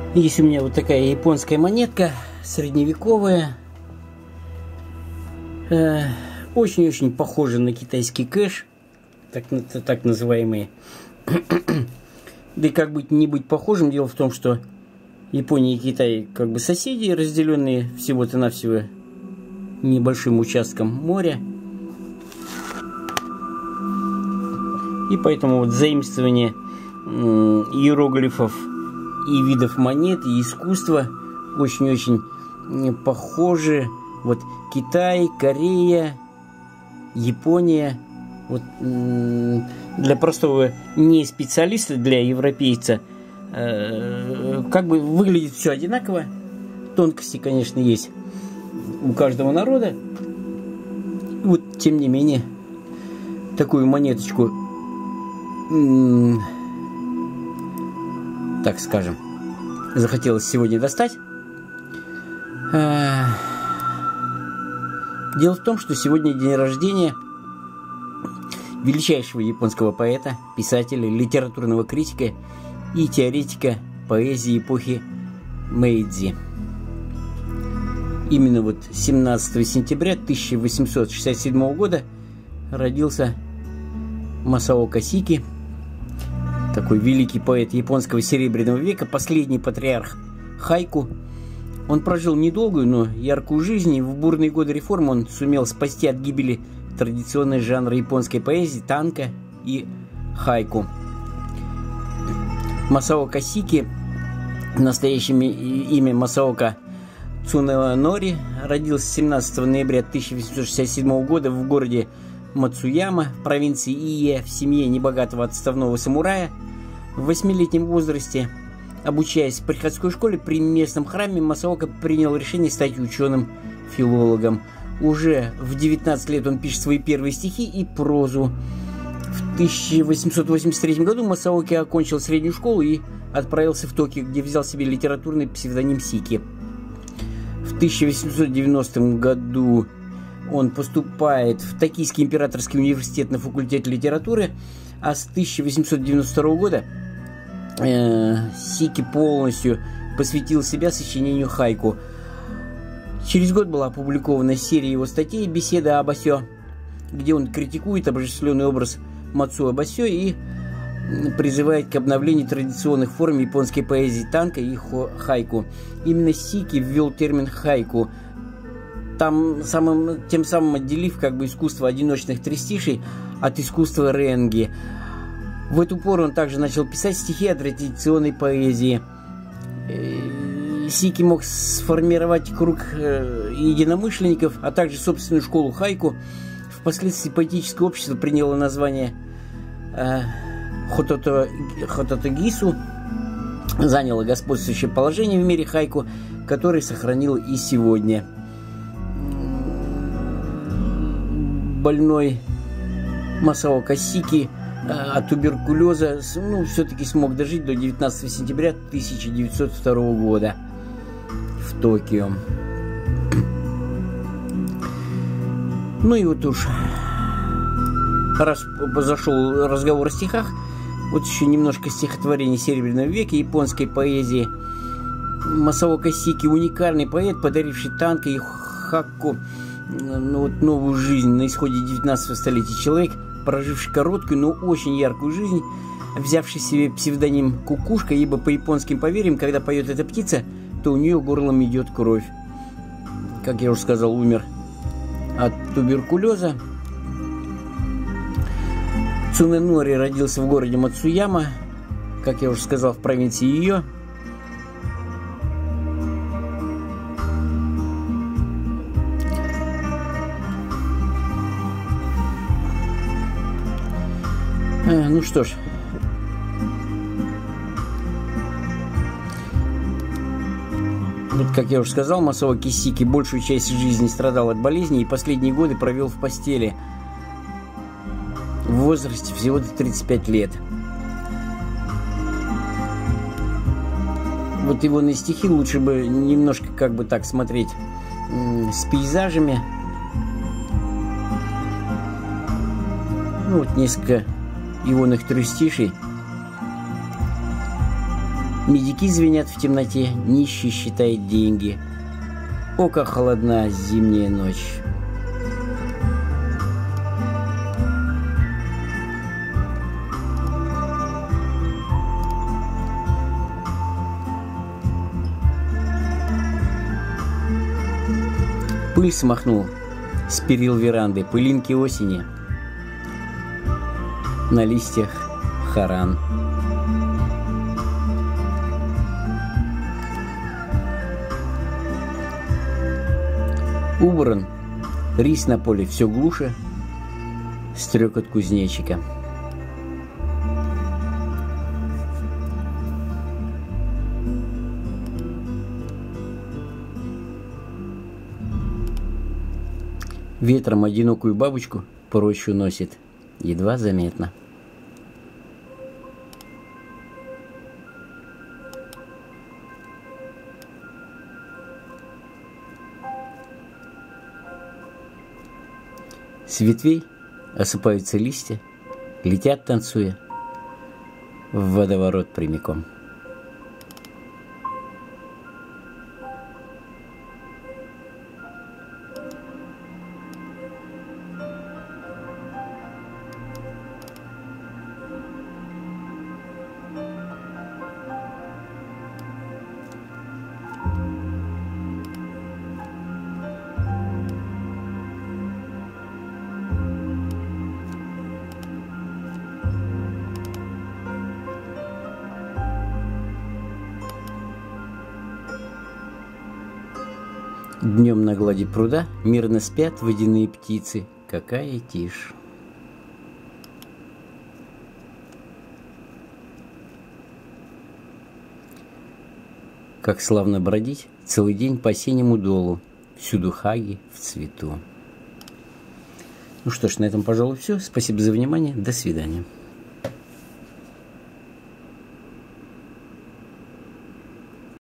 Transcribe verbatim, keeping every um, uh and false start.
Есть у меня вот такая японская монетка, средневековая. Очень-очень похожа на китайский кэш, так, так называемые. Да и как быть не быть похожим, дело в том, что Япония и Китай как бы соседи, разделенные всего-то навсего небольшим участком моря. И поэтому вот заимствование иероглифов и видов монет, и искусства очень-очень похожи. Вот Китай, Корея, Япония. Вот для простого не специалиста, для европейца, как бы выглядит все одинаково. Тонкости, конечно, есть у каждого народа. Вот, тем не менее, такую монеточку, так скажем, захотелось сегодня достать. Дело в том, что сегодня день рождения величайшего японского поэта, писателя, литературного критика и теоретика поэзии эпохи Мэйдзи. Именно вот семнадцатого сентября тысяча восемьсот шестьдесят седьмого года родился Масао Косики, такой великий поэт японского серебряного века, последний патриарх хайку. Он прожил недолгую, но яркую жизнь, и в бурные годы реформ он сумел спасти от гибели традиционный жанр японской поэзии танка и хайку. Масао Косики, настоящее имя Масаока Цунэнори, родился семнадцатого ноября тысяча восемьсот шестьдесят седьмого года в городе Мацуяма, провинции Ие, в семье небогатого отставного самурая. В восьмилетнем возрасте, обучаясь в приходской школе при местном храме, Масаока принял решение стать ученым-филологом. Уже в девятнадцать лет он пишет свои первые стихи и прозу. В тысяча восемьсот восемьдесят третьем году Масаоки окончил среднюю школу и отправился в Токио, где взял себе литературный псевдоним Сики. В тысяча восемьсот девяностом году он поступает в Токийский императорский университет на факультет литературы, а с тысяча восемьсот девяносто второго года э, Сики полностью посвятил себя сочинению хайку. Через год была опубликована серия его статей «Беседа об Асё», где он критикует обожествленный образ Мацуо Басё и призывает к обновлению традиционных форм японской поэзии танка и хайку. Именно Сики ввел термин хайку, там самым, тем самым отделив как бы искусство одиночных трестишей от искусства ренги. В эту пору он также начал писать стихи о традиционной поэзии. Сики мог сформировать круг единомышленников, а также собственную школу хайку. Впоследствии поэтическое общество приняло название э, Хотото, Хототогису, заняло господствующее положение в мире хайку, который сохранил и сегодня. Больной Масао Косики э, от туберкулеза ну, все-таки смог дожить до девятнадцатого сентября тысяча девятьсот второго года в Токио. Ну и вот уж, раз зашел разговор о стихах, вот еще немножко стихотворений Серебряного века японской поэзии. Масао Косики — уникальный поэт, подаривший танка и хакку ну, вот, новую жизнь на исходе девятнадцатого столетия. Человек, проживший короткую, но очень яркую жизнь, взявший себе псевдоним Кукушка, ибо по японским поверьям, когда поет эта птица, то у нее горлом идет кровь. Как я уже сказал, умер от туберкулеза. Цунэнори родился в городе Мацуяма, как я уже сказал, в провинции Иё. А, ну что ж, вот, как я уже сказал, Масао Косики большую часть жизни страдал от болезни и последние годы провел в постели в возрасте всего тридцать пять лет. Вот его на стихи лучше бы немножко как бы так смотреть с пейзажами. Ну вот несколько ионных трестишей. Медики звенят в темноте, нищий считает деньги. О, как холодна зимняя ночь. Пыль смахнул с перил веранды, пылинки осени. На листьях харан. Убран, рись на поле все глуше, стрекот кузнечика. Ветром одинокую бабочку по рощу носит, едва заметно. С ветвей осыпаются листья, летят, танцуя, в водоворот прямиком. Днем на глади пруда мирно спят водяные птицы. Какая тишь! Как славно бродить целый день по осеннему долу, всюду хаги в цвету. Ну что ж, на этом, пожалуй, все. Спасибо за внимание. До свидания.